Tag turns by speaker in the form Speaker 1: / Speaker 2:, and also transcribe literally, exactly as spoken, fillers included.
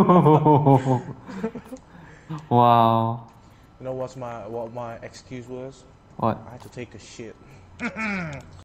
Speaker 1: Wow.
Speaker 2: You know what's my what my excuse was?
Speaker 1: What?
Speaker 2: I had to take a shit.